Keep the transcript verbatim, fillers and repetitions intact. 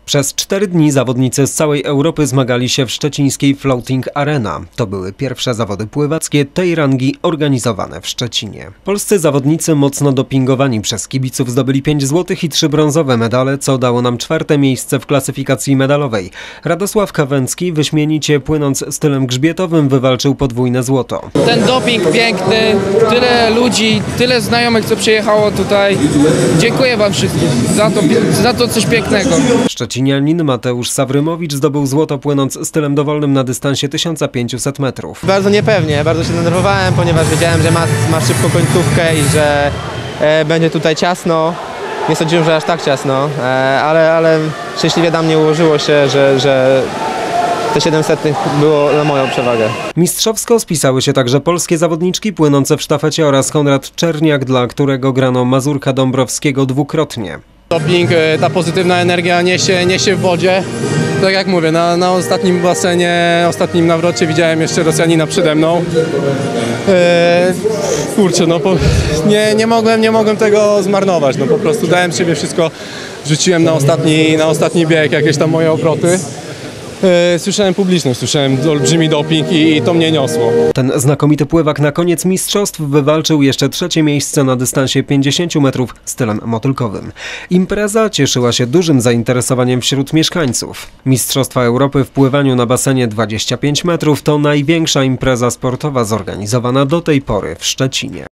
Przez cztery dni zawodnicy z całej Europy zmagali się w szczecińskiej Floating Arena. To były pierwsze zawody pływackie tej rangi organizowane w Szczecinie. Polscy zawodnicy mocno dopingowani przez kibiców zdobyli pięć złotych i trzy brązowe medale, co dało nam czwarte miejsce w klasyfikacji medalowej. Radosław Kawęcki, wyśmienicie płynąc stylem grzbietowym, wywalczył podwójne złoto. Ten doping piękny, tyle ludzi, tyle znajomych, co przyjechało tutaj. Dziękuję wam wszystkim za to, za to coś pięknego. Szczecinianin Mateusz Sawrymowicz zdobył złoto płynąc stylem dowolnym na dystansie tysiąc pięćset metrów. Bardzo niepewnie, bardzo się denerwowałem, ponieważ wiedziałem, że ma, ma szybką końcówkę i że e, będzie tutaj ciasno. Nie sądziłem, że aż tak ciasno, e, ale, ale szczęśliwie dla mnie ułożyło się, że, że te siedemset było na moją przewagę. Mistrzowsko spisały się także polskie zawodniczki płynące w sztafecie oraz Konrad Czerniak, dla którego grano Mazurka Dąbrowskiego dwukrotnie. Doping, ta pozytywna energia niesie, niesie w wodzie. Tak jak mówię, na, na ostatnim basenie, ostatnim nawrocie widziałem jeszcze Rosjanina przede mną. Eee, kurczę, no po, nie, nie, mogłem, nie mogłem tego zmarnować. No po prostu dałem z siebie wszystko, rzuciłem na ostatni, na ostatni bieg jakieś tam moje obroty. Słyszałem publiczność, słyszałem olbrzymi doping i, i to mnie niosło. Ten znakomity pływak na koniec mistrzostw wywalczył jeszcze trzecie miejsce na dystansie pięćdziesiąt metrów stylem motylkowym. Impreza cieszyła się dużym zainteresowaniem wśród mieszkańców. Mistrzostwa Europy w pływaniu na basenie dwadzieścia pięć metrów to największa impreza sportowa zorganizowana do tej pory w Szczecinie.